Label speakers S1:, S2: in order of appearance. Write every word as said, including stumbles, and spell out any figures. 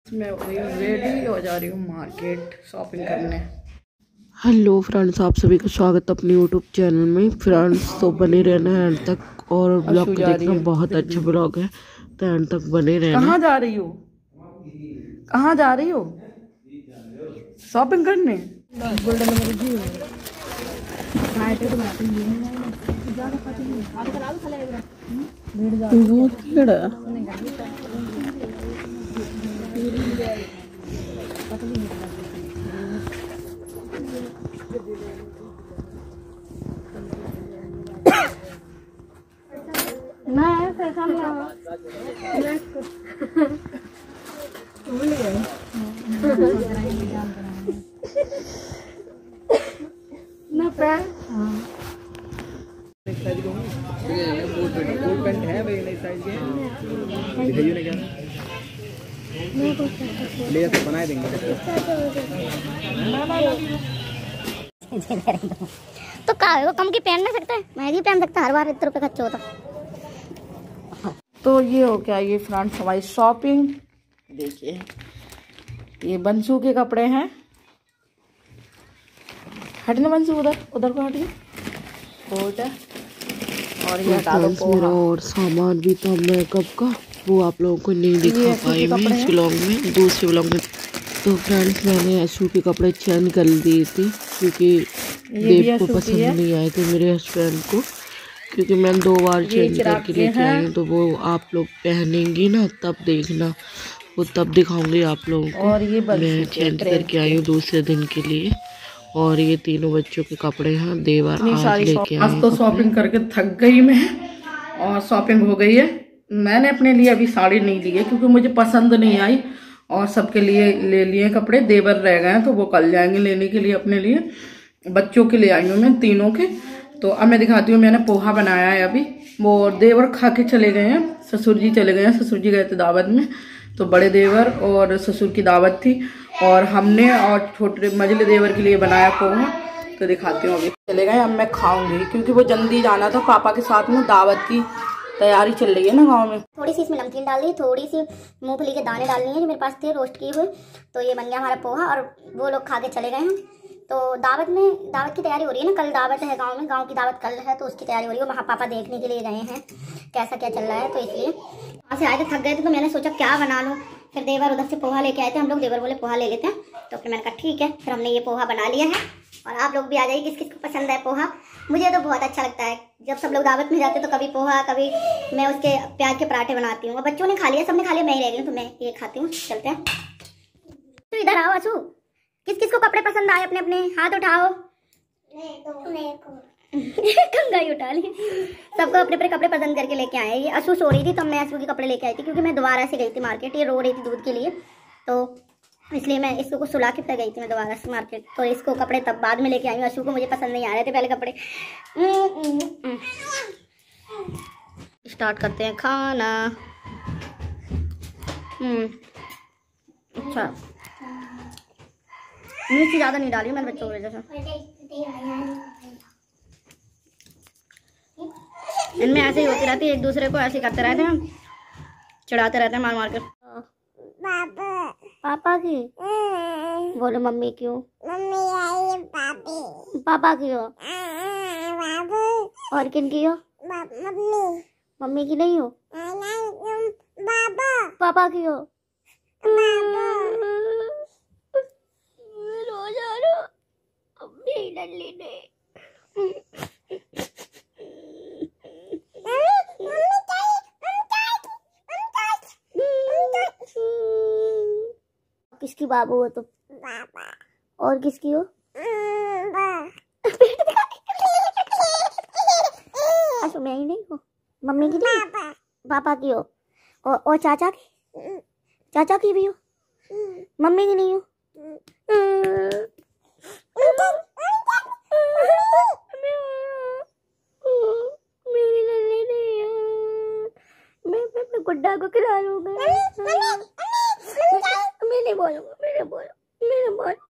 S1: मैं वही रेडी हो जा रही हूँ मार्केट शॉपिंग करने।
S2: हेलो फ्रेंड्स, आप सभी का स्वागत है अपने यूट्यूब चैनल में। फ्रेंड्स तो बने रहना है एंड तक और ब्लॉग को देखना, बहुत अच्छा ब्लॉग है तो एंड तक बने रहना।
S1: कहाँ जा रही हो? कहाँ जा रही हो? शॉपिंग करने? बहुत भीड़ है। कोट पैंट है भाई, नई साइज के दिखाइए ना। क्या ले तो बना देंगे।
S3: तो का वो कम की पहन नहीं सकते, मैं भी पहन सकता, हर बार इतने रुपए खर्च होता।
S1: तो ये हो क्या, ये फ्रेंड्स हमारी शॉपिंग देखिए। ये बंसू के कपड़े हैं। हटने बंसू, उधर उधर को हटिए। कोट है और ये हटा दो पोहा।
S2: और सामान भी था मेकअप का, वो आप लोगों को नहीं दिखा पाई मैं इस ब्लॉग में, दूसरे ब्लॉग में। तो फ्रेंड्स मैंने अशु के कपड़े चेंज कर दिए थे क्योंकि देव को पसंद नहीं आए थे मेरे हस्बैंड को, क्योंकि मैंने दो बार चेंज करके लेके आई हूँ। तो वो आप लोग पहनेंगी ना तब देखना, वो तब दिखाऊंगी आप लोगों को। और ये मैं चेंज करके आई हूँ दूसरे दिन के लिए। और ये तीनों बच्चों के कपड़े हैं, देवर आज लेके आए।
S1: आज तो शॉपिंग करके थक गई मैं और शॉपिंग हो गई है। मैंने अपने लिए अभी साड़ी नहीं ली है क्योंकि मुझे पसंद नहीं आई, और सबके लिए ले लिए कपड़े। देवर रह गए हैं तो वो कल जाएंगे लेने के लिए अपने लिए। बच्चों के लिए आई हूँ मैं तीनों के। तो अब मैं दिखाती हूँ, मैंने पोहा बनाया है अभी। वो देवर खा के चले गए हैं, ससुर जी चले गए हैं, ससुर जी गए थे दावत में। तो बड़े देवर और ससुर की दावत थी और हमने और छोटे मझले देवर के लिए बनाया पोहा। तो दिखाती हूँ, अभी चले गए, अब मैं खाऊंगी क्योंकि वो जल्दी जाना था पापा के साथ में। दावत की तैयारी चल रही है ना गांव में।
S3: थोड़ी सी इसमें नमकीन डाल दी, थोड़ी सी मूंगफली के दाने डालनी है जो मेरे पास थे रोस्ट किए हुए। तो ये बन गया हमारा पोहा और वो लोग खा के चले गए हैं। तो दावत में दावत की तैयारी हो रही है ना, कल दावत है गांव में, गांव की दावत कल है तो उसकी तैयारी हो रही है। वहाँ पापा देखने के लिए गए हैं कैसा क्या चल रहा है, तो इसलिए वहाँ से आए थे, थक गए थे। तो मैंने सोचा क्या बना लूँ, फिर देवर उधर से पोहा लेके आए थे। हम लोग देवर बोले पोहा ले लेते हैं, तो फिर मैंने कहा ठीक है। फिर हमने ये पोहा बना लिया है और आप लोग भी आ जाइए, किस किस को पसंद है पोहा। मुझे तो बहुत अच्छा लगता है जब सब लोग दावत में जाते हैं तो कभी पोहा, कभी मैं उसके प्याज के पराठे बनाती हूँ। बच्चों ने खा लिया, सबने खा लिया, मैं ही रह गई हूँ, तो मैं ये खाती हूँ। चलते हैं, तो इधर आओ आशु, किस किस को कपड़े पसंद आए अपने अपने हाथ उठाओ। कंगा ही उठा ली। सबको अपने अपने कपड़े पसंद करके लेके आए। ये आशु सो रही थी तो मैं आशु के कपड़े लेके आई थी क्योंकि मैं दोबारा से गई थी मार्केट। ये रो रही थी दूध के लिए, तो इसलिए मैं इसको कुछ सुला के फिर गई थी मैं दोबारा से मार्केट। तो इसको कपड़े तब बाद में लेके आई हूँ। आशु को मुझे पसंद नहीं आ रहे थे पहले कपड़े। स्टार्ट करते हैं खाना। हम्म अच्छा, मिर्ची ज़्यादा नहीं डाली मैंने बच्चों की वजह से। इनमें ऐसे ही होती रहती है, एक दूसरे को ऐसे करते रहते हैं, चिढ़ाते रहते हैं मार मार कर। पापा पापा की बोलो, मम्मी क्यों? मम्मी आई पापी। पापा की हो? और किन की हो? मम्मी। मम्मी की नहीं हो? पापा। पापा की हो? डल्ली ने किसकी बाबू हो तुम? पापा। और किसकी हो? अच्छा मैं ही नहीं हूँ, मम्मी की नहीं? पापा। पापा की हो? और, और चाचा की? चाचा की भी हो? मम्मी की नहीं हो? मेरी लल्ली नहीं है, मैं मैं गुड्डा को खिला लूंगा। मैं नहीं बोलूंगा, मैंने बोलो मैंने बोल